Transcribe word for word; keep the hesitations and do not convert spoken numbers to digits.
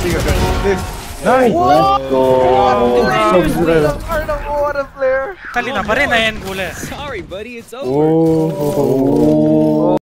Sige, guys. Nice! Let's go! Talina pa rin na yan, gula. Sorry, buddy, it's over. Oh!